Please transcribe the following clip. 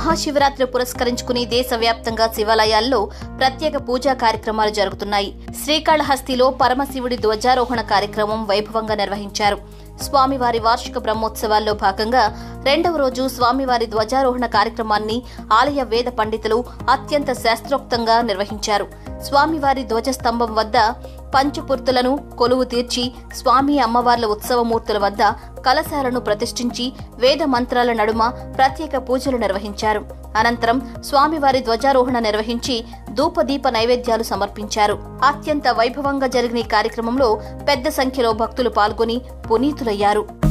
మహాశివరాత్రి పురస్కరించుకుని దేశవ్యాప్తంగా శివాలయాల్లో ప్రత్యేక పూజా కార్యక్రమాలు జరుగుతున్నాయి. శ్రీకాళహస్తిలో పరమశివుడి ధ్వజారోహణ కార్యక్రమం వైభవంగా నిర్వహించారు. స్వామివారి వార్షిక బ్రహ్మోత్సవాల్లో భాగంగా రెండవ రోజు స్వామివారి ధ్వజారోహణ కార్యక్రమాన్ని ఆలయ వేద పండితులు అత్యంత శాస్త్రోక్తంగా నిర్వహించారు. స్వామివారి ధ్వజస్తంభం వద్ద పంచపూర్తులను కొలువు తీర్చి స్వామి అమ్మవార్ల ఉత్సవమూర్తుల వద్ద కలశాలను ప్రతిష్ఠించి వేద మంత్రాల నడుమ ప్రత్యేక పూజలు నిర్వహించారు. అనంతరం స్వామివారి ధ్వజారోహణ నిర్వహించి ధూపదీప నైవేద్యాలు సమర్పించారు. అత్యంత వైభవంగా జరిగిన ఈ కార్యక్రమంలో పెద్ద సంఖ్యలో భక్తులు పాల్గొని పునీతులయ్యారు.